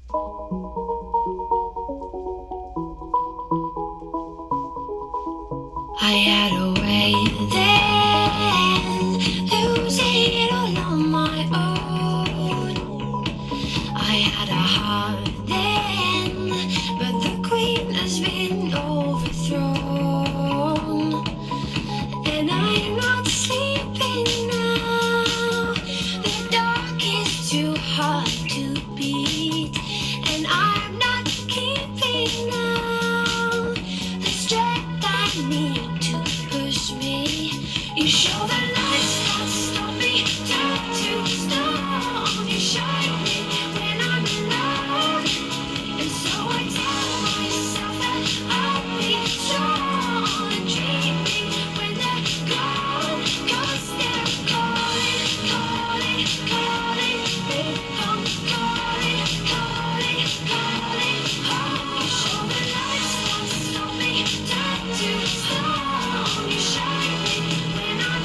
I had a way then, losing it all on my own. I had a heart then, but the queen has been overthrown. And I'm not sleeping now, the dark is too hard to beat. And I'm not keeping now the strength I need to push me. You show the lights that stop me, turn to stone. You shine me when I'm alone. And so I tell myself that I'll be strong and dreaming when they're gone. 'Cause they're calling, calling, calling me home, calling, calling, calling home. You show the lights that stop me, turn to stone. You shine me when I'm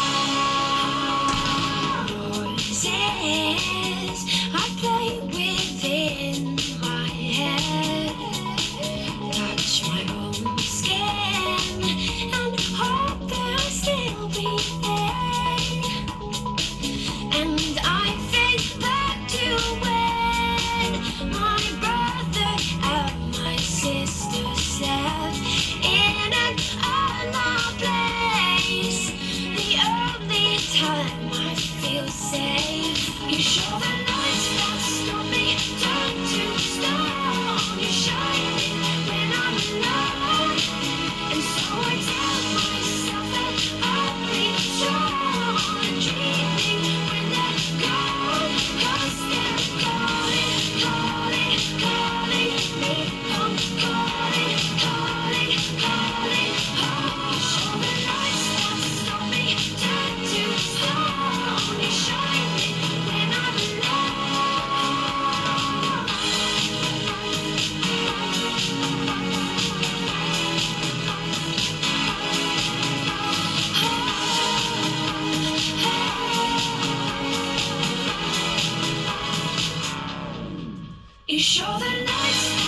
alone. Voices I play within my head, touch my own skin and hope they'll still be there. And I think back to when my brother and my sister slept in an unloved place. The only time I feel safe. You show the lights that stop me, turn to stone. You shine me when I'm alone. And so I tell myself that I'll be strong and dreaming when they're gone. 'Cause they're calling, calling, calling me home, calling, calling, calling home. You show the lights that stop me, turn to stone. You shine me when I'm alone. You show the lights